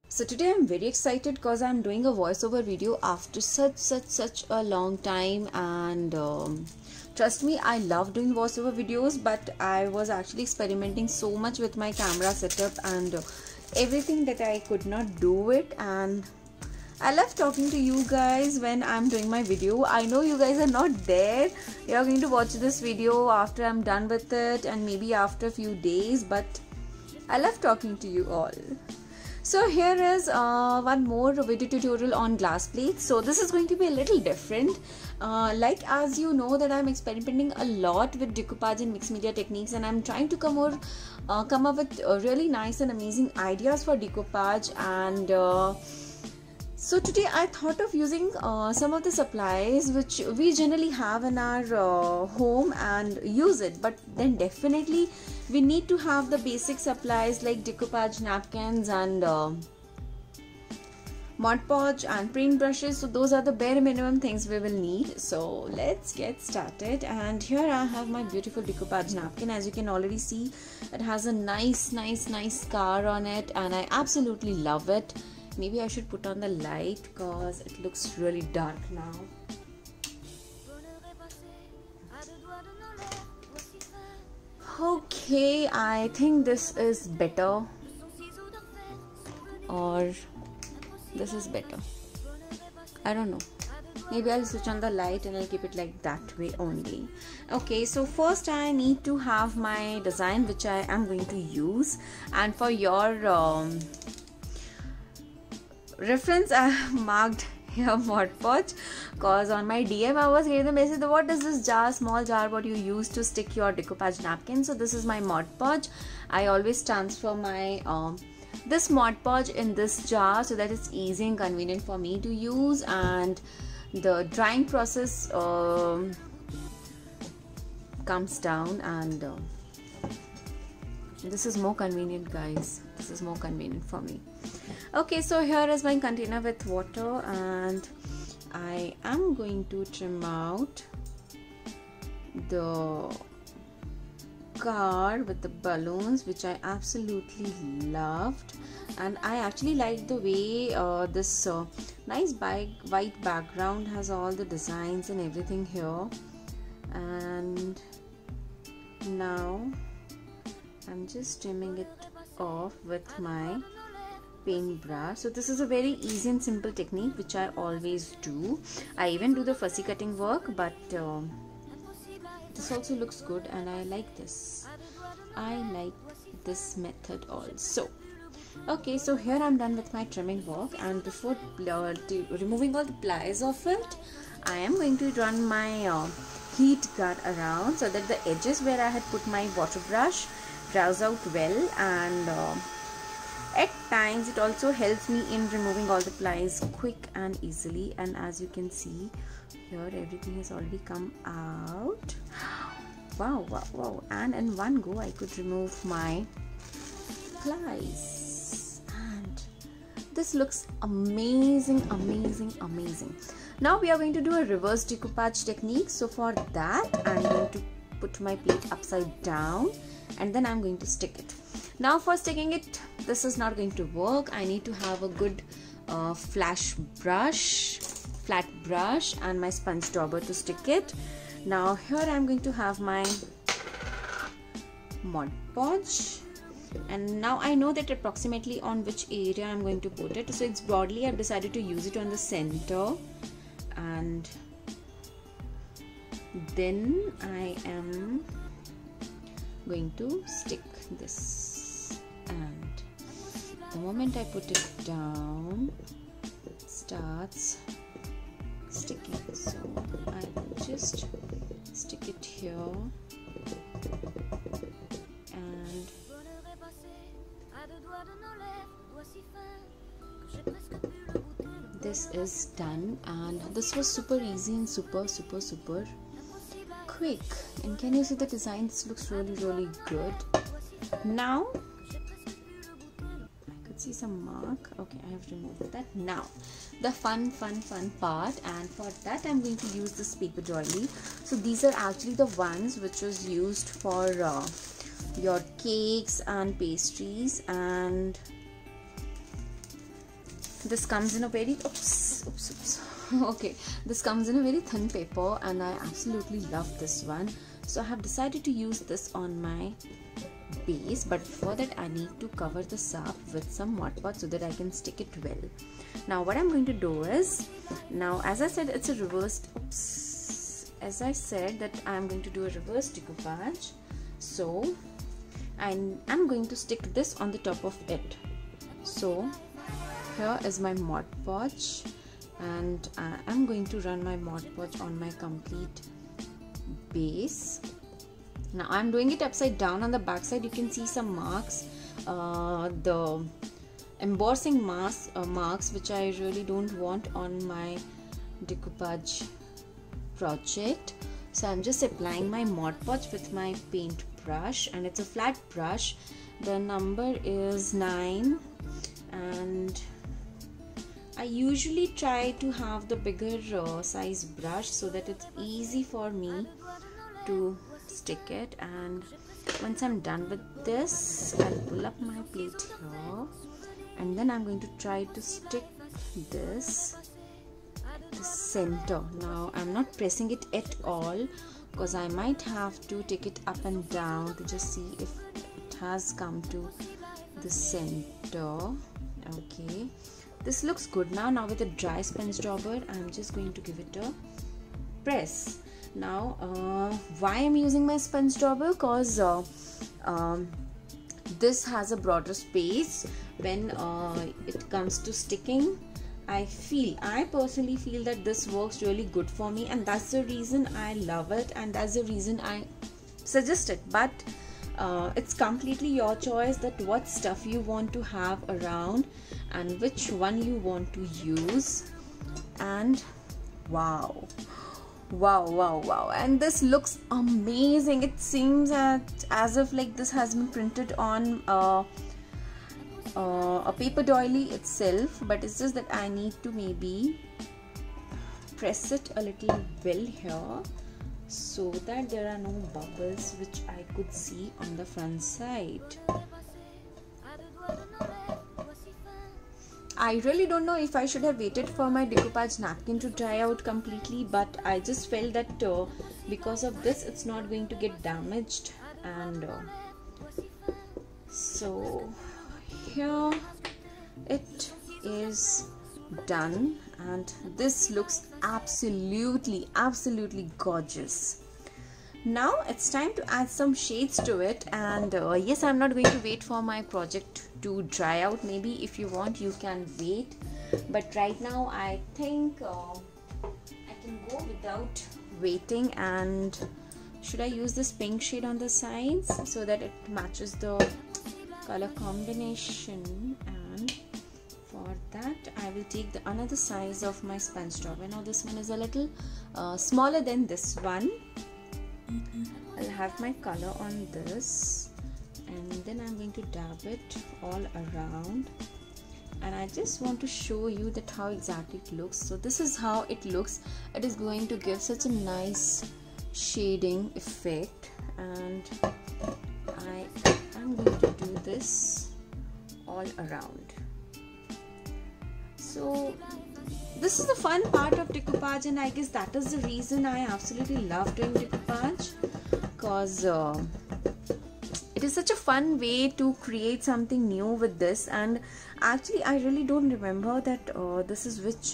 So today I'm very excited because I'm doing a voiceover video after such a long time, and trust me, I love doing voiceover videos, but I was actually experimenting so much with my camera setup and everything that I could not do it. And I love talking to you guys when I'm doing my video. I know you guys are not there. You're going to watch this video after I'm done with it and maybe after a few days, but I love talking to you all. So here is one more video tutorial on glass plates. So this is going to be a little different. Like as you know that I'm experimenting a lot with decoupage and mixed media techniques, and I'm trying to come up with really nice and amazing ideas for decoupage. And so today I thought of using some of the supplies which we generally have in our home and use it, but then definitely we need to have the basic supplies like decoupage napkins and Mod Podge and paint brushes. So those are the bare minimum things we will need. So let's get started. And here I have my beautiful decoupage napkin. As you can already see, it has a nice scar on it, and I absolutely love it. Maybe I should put on the light because it looks really dark now. Okay, I think this is better, or this is better. I don't know. Maybe I'll switch on the light and I'll keep it like that way only. Okay, so first I need to have my design which I am going to use, and for your reference I have marked here Mod Podge, cause on my DM I was getting the message, what is this jar, small jar what you use to stick your decoupage napkin? So this is my Mod Podge. I always transfer my this Mod Podge in this jar so that it's easy and convenient for me to use, and the drying process comes down, and this is more convenient, guys. This is more convenient for me. Okay, so here is my container with water, and I am going to trim out the card with the balloons, which I absolutely loved. And I actually like the way this nice white background has all the designs and everything here. And now I'm just trimming it off with my paintbrush. So this is a very easy and simple technique which I always do. I even do the fussy cutting work, but this also looks good, and I like this. I like this method also. Okay, so here I'm done with my trimming work, and before removing all the plies of it, I am going to run my heat gun around so that the edges where I had put my water brush browse out well, and at times it also helps me in removing all the plies quick and easily. And as you can see here, everything has already come out. Wow, and in one go I could remove my plies, and this looks amazing. Now we are going to do a reverse decoupage technique. So for that I'm going to put my plate upside down, and then I'm going to stick it. Now for sticking it, this is not going to work. I need to have a good flat brush and my sponge dauber to stick it. Now here I'm going to have my Mod Podge, and now I know that approximately on which area I'm going to put it. So it's broadly, I've decided to use it on the center, and then I am going to stick this, and the moment I put it down, it starts sticking. So I will just stick it here, and this is done. And this was super easy and super quick. And can you see the design? This looks really good. Now I could see some mark. Okay, I have removed that. Now the fun part, and for that I'm going to use this paper doily. So these are actually the ones which was used for your cakes and pastries, and this comes in a very oops. Okay, this comes in a very thin paper, and I absolutely love this one. So I have decided to use this on my base, but before that I need to cover this up with some Mod Podge so that I can stick it well. Now what I'm going to do is, now as I said, it's a reversed, as I said that I'm going to do a reverse decoupage. So I'm going to stick this on the top of it. So here is my Mod Podge, and I'm going to run my Mod Podge on my complete base. Now I'm doing it upside down. On the back side you can see some marks, the embossing marks which I really don't want on my decoupage project. So I'm just applying my Mod Podge with my paint brush, and it's a flat brush. The number is 9, and I usually try to have the bigger size brush so that it's easy for me to stick it. And once I'm done with this, I'll pull up my plate here, and then I'm going to try to stick this the center. Now I'm not pressing it at all because I might have to take it up and down to just see if it has come to the center. Okay, this looks good now. Now with a dry sponge dauber, I'm just going to give it a press. Now why I'm using my sponge dauber? Because this has a broader space when it comes to sticking. I personally feel that this works really good for me, and that's the reason I love it, and that's the reason I suggest it. But it's completely your choice that what stuff you want to have around and which one you want to use. And wow, and this looks amazing. It seems as if like this has been printed on a paper doily itself, but it's just that I need to maybe press it a little well here so that there are no bubbles which I could see on the front side. I really don't know if I should have waited for my decoupage napkin to dry out completely, but I just felt that because of this it's not going to get damaged. And so here it is done, and this looks absolutely gorgeous. Now it's time to add some shades to it, and yes, I'm not going to wait for my project to dry out. Maybe if you want you can wait, but right now I think I can go without waiting. And should I use this pink shade on the sides so that it matches the color combination? And for that I will take the another size of my sponge dauber. Now this one is a little smaller than this one. I'll have my color on this, and then I'm going to dab it all around, and I just want to show you that how exactly it looks. So this is how it looks. It is going to give such a nice shading effect, and I'm going to do this all around. So this is the fun part of decoupage, and I guess that is the reason I absolutely love doing decoupage, because it is such a fun way to create something new with this. And actually I really don't remember that this is which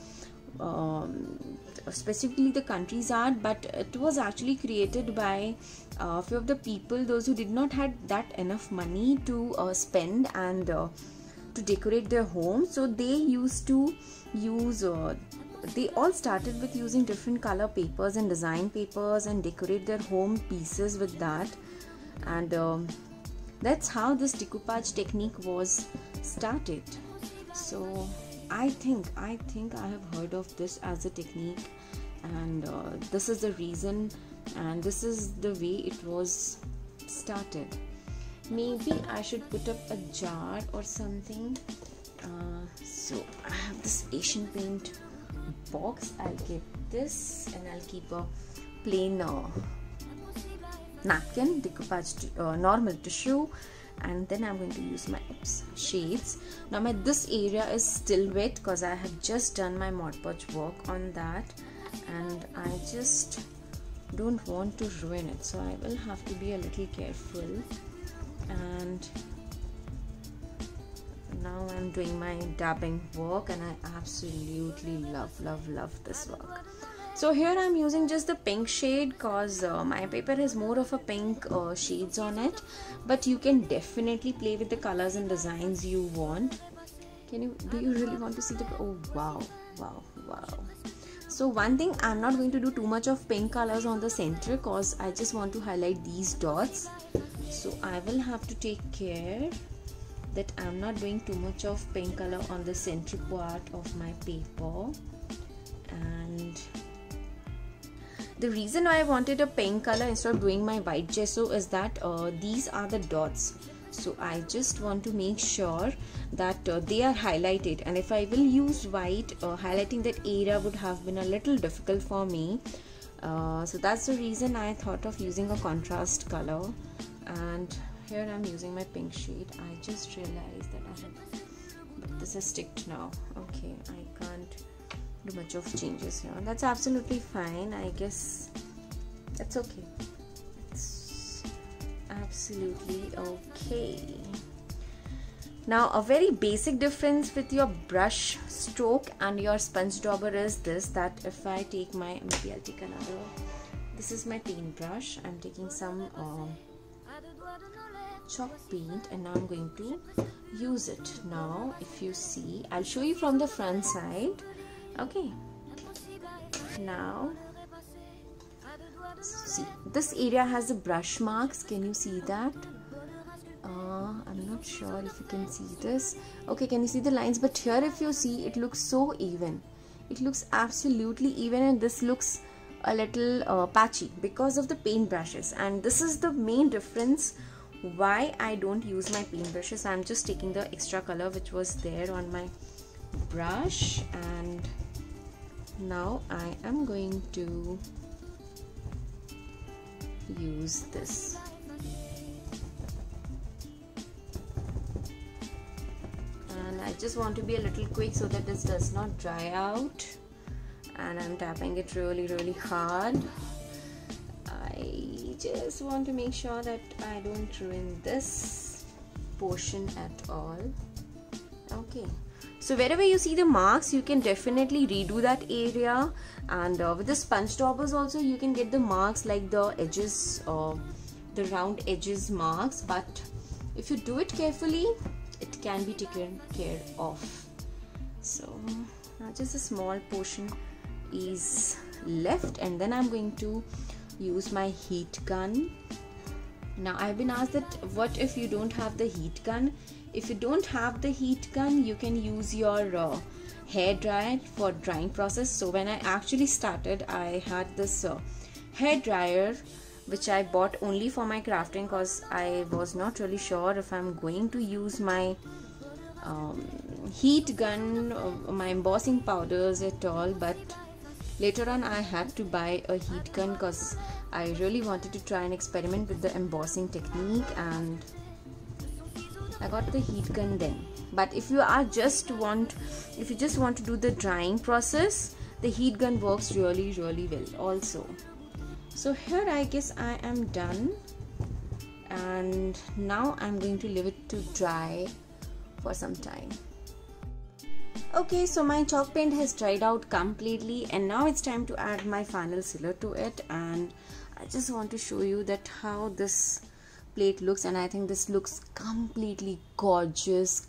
specifically the country's art, but it was actually created by a few of the people, those who did not had that enough money to spend and to decorate their home. So they used to use they all started with using different color papers and design papers and decorate their home pieces with that. And that's how this decoupage technique was started. So I think I have heard of this as a technique, and this is the reason, and this is the way it was started. Maybe I should put up a jar or something. So I have this Asian paint box. I'll keep this, and I'll keep a plain napkin, decoupage normal tissue, and then I'm going to use my shades. Now this area is still wet because I have just done my Mod Podge work on that, and I just don't want to ruin it, so I will have to be a little careful. And now I'm doing my dabbing work, and I absolutely love this work. So here I'm using just the pink shade because my paper has more of a pink shades on it, but you can definitely play with the colors and designs you want. Do you really want to see the, oh wow. So one thing, I'm not going to do too much of pink colors on the center because I just want to highlight these dots. So I will have to take care that I'm not doing too much of pink color on the center part of my paper. And the reason why I wanted a pink color instead of doing my white gesso is that these are the dots. So I just want to make sure that they are highlighted, and if I will use white, highlighting that area would have been a little difficult for me. So that's the reason I thought of using a contrast color. And here I'm using my pink shade. I just realized that but this is sticked now. Okay, I can't do much of changes here. That's absolutely fine. I guess that's okay. It's absolutely okay. Now a very basic difference with your brush stroke and your sponge dauber is this, that if I take my, maybe I'll take another, this is my paintbrush. I'm taking some chalk paint, and now I'm going to use it. Now if you see, I'll show you from the front side. Okay, now see, this area has the brush marks. Can you see that? I'm not sure if you can see this. Okay, can you see the lines? But here if you see, it looks so even. It looks absolutely even, and this looks a little patchy because of the paint brushes. And this is the main difference why I don't use my paint brushes. I'm just taking the extra color which was there on my brush, and now I am going to use this. And I just want to be a little quick so that this does not dry out, and I'm tapping it really hard. I just want to make sure that I don't ruin this portion at all. Okay, so wherever you see the marks, you can definitely redo that area. And with the sponge daubers also, you can get the marks like the edges, the round edges marks, but if you do it carefully, it can be taken care of. So now just a small portion is left, and then I'm going to use my heat gun. Now I've been asked that what if you don't have the heat gun? If you don't have the heat gun, you can use your hair dryer for drying process. So when I actually started, I had this hair dryer which I bought only for my crafting because I was not really sure if I'm going to use my heat gun, my embossing powders at all. But later on I had to buy a heat gun because I really wanted to try and experiment with the embossing technique, and I got the heat gun then. But if you just want to do the drying process, the heat gun works really well also. So here I guess I am done, and now I'm going to leave it to dry for some time. Okay, so my chalk paint has dried out completely, and now it's time to add my final sealer to it. And I just want to show you that how this plate looks, and I think this looks completely gorgeous.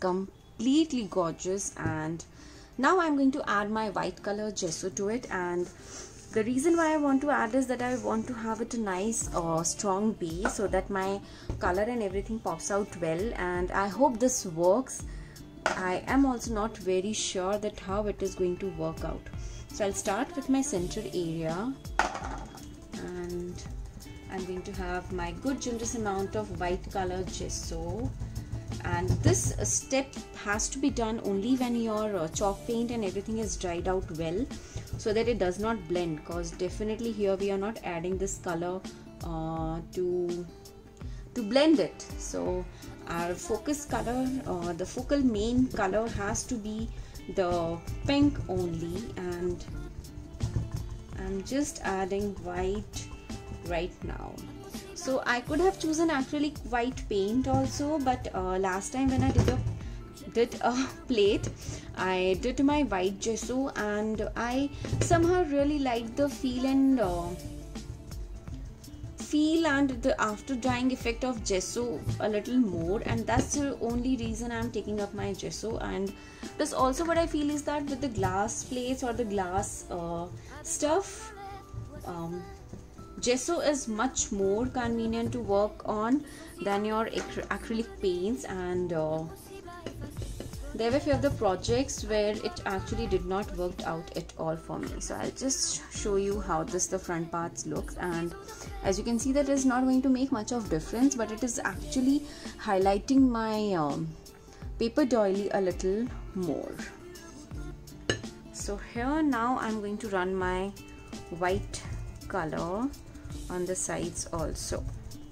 And now I'm going to add my white color gesso to it. And the reason why I want to add is that I want to have it a nice strong base so that my color and everything pops out well, and I hope this works. I am also not very sure that how it is going to work out. So I'll start with my center area, and I'm going to have my good generous amount of white color gesso. And this step has to be done only when your chalk paint and everything is dried out well, so that it does not blend, because definitely here we are not adding this color to blend it. So Our focus color, the focal main color has to be the pink only, and I'm just adding white right now. So I could have chosen acrylic white paint also, but last time when I did a plate, I did my white gesso, and I somehow really liked the feel and the after drying effect of gesso a little more, and that's the only reason I'm taking up my gesso. And plus also what I feel is that with the glass plates or the glass stuff, gesso is much more convenient to work on than your acrylic paints, and there were few of the projects where it actually did not work out at all for me. So I'll just show you how the front parts looks, and as you can see that is not going to make much of difference, but it is actually highlighting my paper doily a little more. So here now I'm going to run my white color on the sides also,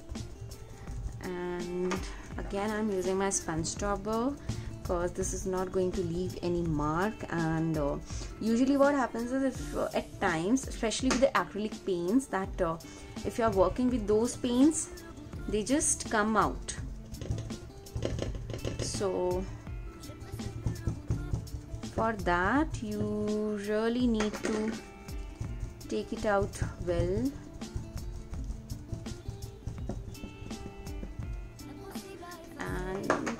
and again I'm using my sponge dauber because this is not going to leave any mark. And usually what happens is, if at times, especially with the acrylic paints, that if you are working with those paints, they just come out. So for that you really need to take it out well. And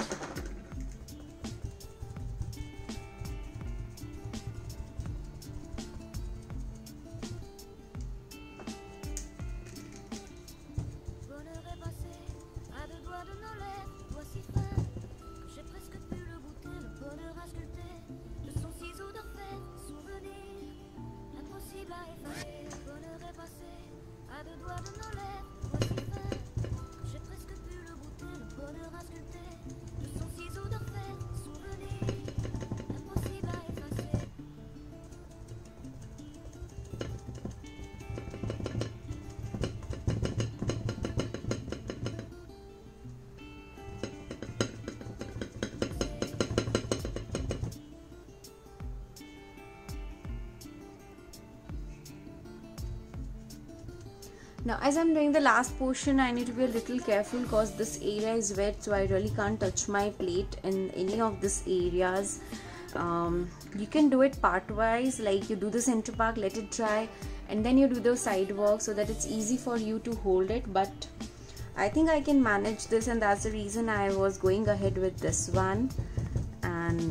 now as I'm doing the last portion, I need to be a little careful because this area is wet, so I really can't touch my plate in any of these areas. You can do it part wise, like you do the center part, let it dry, and then you do the side work so that it's easy for you to hold it. But I think I can manage this, and that's the reason I was going ahead with this one. And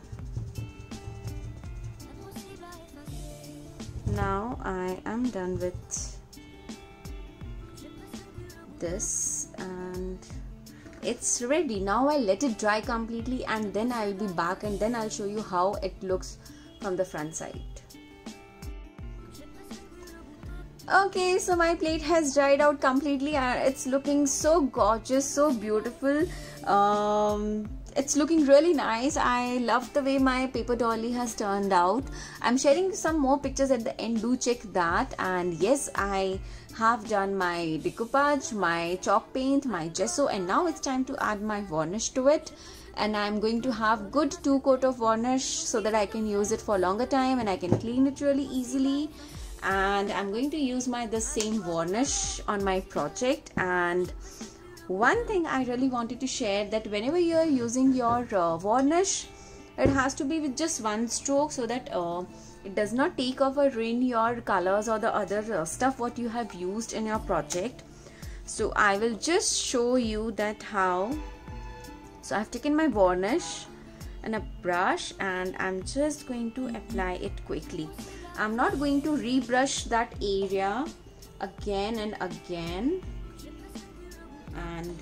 now I am done with this and it's ready. Now I'll let it dry completely, and then I'll be back, and then I'll show you how it looks from the front side. Okay, so my plate has dried out completely and it's looking so gorgeous, so beautiful. It's looking really nice. I love the way my paper dolly has turned out. I'm sharing some more pictures at the end, do check that. And yes, I have done my decoupage, my chalk paint, my gesso, and now it's time to add my varnish to it. And I'm going to have good 2 coat of varnish so that I can use it for a longer time and I can clean it really easily. And I'm going to use the same varnish on my project. And one thing I really wanted to share, that whenever you are using your varnish, it has to be with just one stroke so that it does not take off or ruin your colors or the other stuff what you have used in your project. So I will just show you that how. So I've taken my varnish and a brush and I'm just going to apply it quickly. I'm not going to rebrush that area again and again. And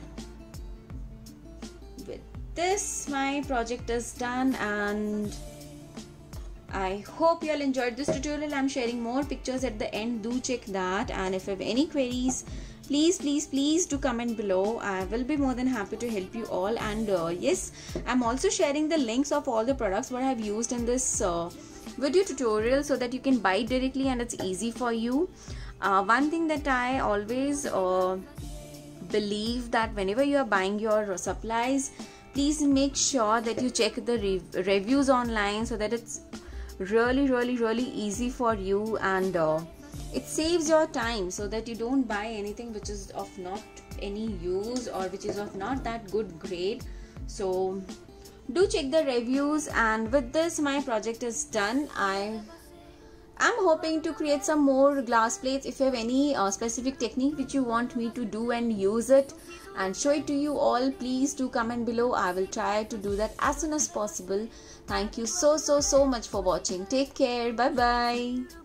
with this, my project is done, and I hope you all enjoyed this tutorial. I'm sharing more pictures at the end, do check that. And if you have any queries, please do comment below. I will be more than happy to help you all. And yes, I'm also sharing the links of all the products what I have used in this video tutorial so that you can buy it directly and it's easy for you. One thing that I always believe that whenever you are buying your supplies, please make sure that you check the reviews online, so that it's really easy for you, and it saves your time, so that you don't buy anything which is of not any use or which is of not that good grade. So do check the reviews. And with this, my project is done. I'm hoping to create some more glass plates. If you have any specific technique which you want me to do and use it and show it to you all, please do comment below. I will try to do that as soon as possible. Thank you so much for watching. Take care. Bye bye.